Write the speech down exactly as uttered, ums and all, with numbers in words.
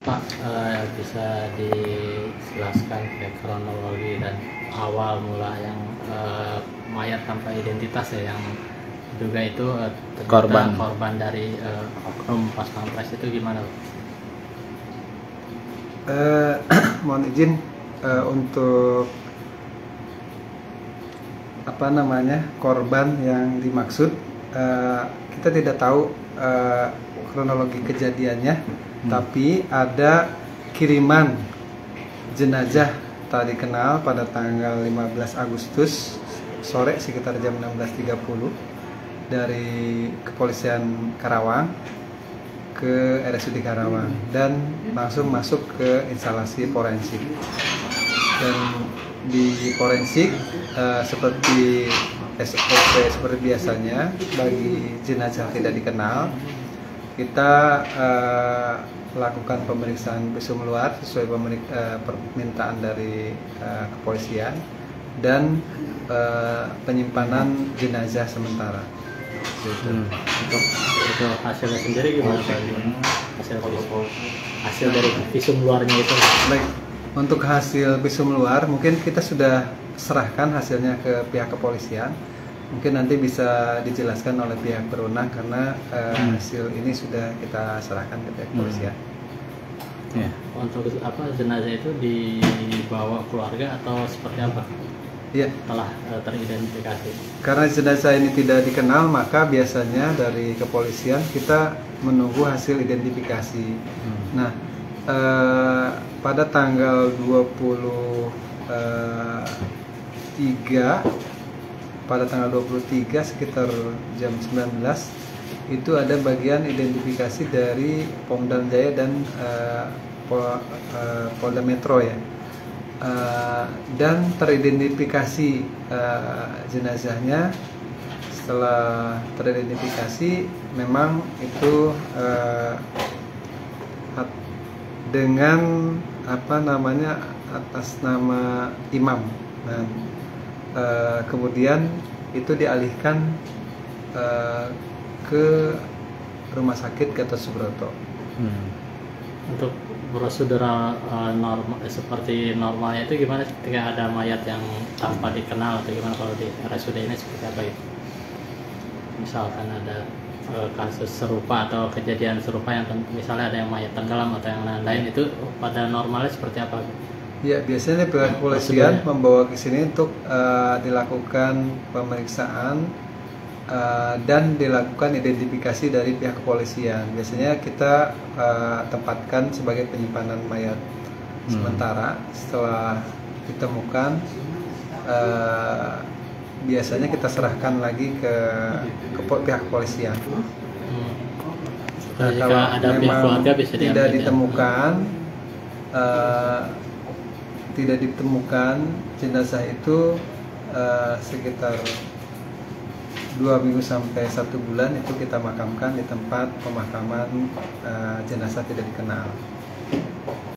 Pak, eh, bisa dijelaskan kayak kronologi dan awal mula yang eh, mayat tanpa identitas ya, yang juga itu eh, ternyata Korban. korban dari eh, oknum pas pampres itu gimana, Pak? Eh, mohon izin eh, untuk apa namanya korban yang dimaksud, eh, kita tidak tahu eh, kronologi kejadiannya, Hmm. tapi ada kiriman jenazah tak dikenal pada tanggal lima belas Agustus sore sekitar jam enam belas tiga puluh dari Kepolisian Karawang ke R S U D Karawang dan langsung masuk ke instalasi forensik. Dan di forensik eh, seperti S O P seperti biasanya bagi jenazah tidak dikenal, kita eh, lakukan pemeriksaan visum luar sesuai pemerik- eh, permintaan dari eh, kepolisian dan eh, penyimpanan jenazah sementara. Gitu. Hmm. Untuk itu hasilnya sendiri gimana, Pak? Hasil visum, hasil dari visum luarnya itu. Baik, untuk hasil visum luar mungkin kita sudah serahkan hasilnya ke pihak kepolisian. Mungkin nanti bisa dijelaskan oleh pihak berwenang karena eh, Hmm. hasil ini sudah kita serahkan ke pihak kepolisian. Ya. Untuk apa jenazah itu dibawa keluarga atau seperti apa Iya, setelah eh, teridentifikasi? karena jenazah ini tidak dikenal maka biasanya dari kepolisian kita menunggu hasil identifikasi. Hmm. Nah, eh, pada tanggal dua puluh tiga pada tanggal dua puluh tiga sekitar jam sembilan belas itu ada bagian identifikasi dari Polda Jaya dan eh, Pol- eh, Polda Metro ya. Eh, dan teridentifikasi eh, jenazahnya. Setelah teridentifikasi memang itu eh, at- dengan apa namanya atas nama imam. Dan eh, kemudian itu dialihkan eh, ke Rumah Sakit Gatot Subroto. Hmm. Untuk prosedural uh, normal eh, seperti normalnya itu gimana ketika ada mayat yang tanpa dikenal, atau gimana kalau di R S U D ini seperti apa gitu? Misalkan ada uh, kasus serupa atau kejadian serupa yang ten- misalnya ada yang mayat tenggelam atau yang lain-lain, itu pada normalnya seperti apa? Ya, biasanya pihak kepolisian membawa ke sini untuk eh, dilakukan pemeriksaan eh, dan dilakukan identifikasi dari pihak kepolisian. Biasanya kita eh, tempatkan sebagai penyimpanan mayat Hmm. sementara. Setelah ditemukan, eh, biasanya kita serahkan lagi ke, ke po- pihak kepolisian. Hmm. Nah, Jika kalau ada pihak memang keluarga bisa tidak diambil, ya? ditemukan, eh, tidak ditemukan jenazah itu eh, sekitar dua minggu sampai satu bulan itu kita makamkan di tempat pemakaman eh, jenazah tidak dikenal.